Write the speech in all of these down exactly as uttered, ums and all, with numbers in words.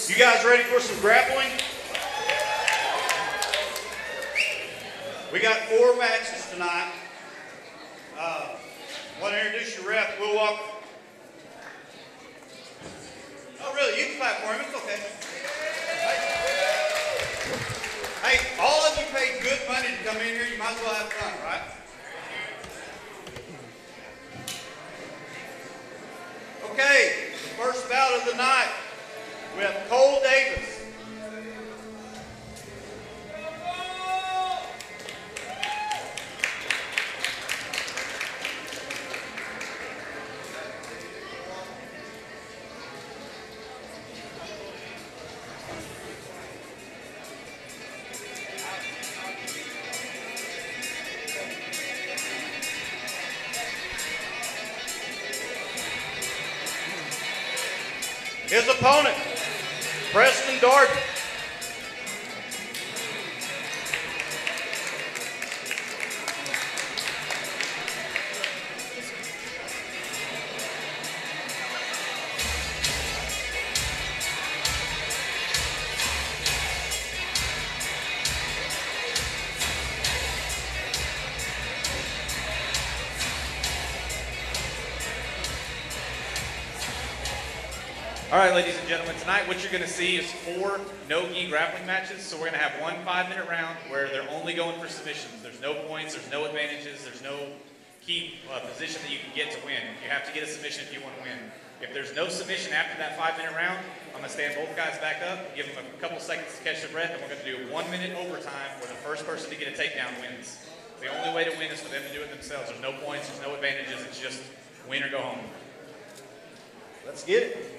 You guys ready for some grappling? We got four matches tonight. Uh, I want to introduce your ref. We'll walk. Oh, really? You can clap for him. It's okay. Hey, hey, all of you paid good money to come in here. You might as well have fun, right? Okay, first bout of the night. We have Cole Davis. His opponent, Preston Dardin. All right, ladies and gentlemen, tonight what you're going to see is four no-gi grappling matches. So we're going to have one five-minute round where they're only going for submissions. There's no points, there's no advantages, there's no key uh, position that you can get to win. You have to get a submission if you want to win. If there's no submission after that five-minute round, I'm going to stand both guys back up, give them a couple seconds to catch their breath, and we're going to do one-minute overtime where the first person to get a takedown wins. The only way to win is for them to do it themselves. There's no points, there's no advantages. It's just win or go home. Let's get it.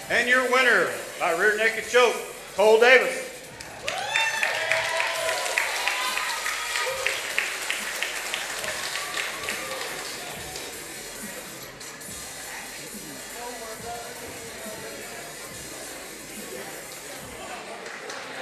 And your winner by rear naked choke, Cole Davis.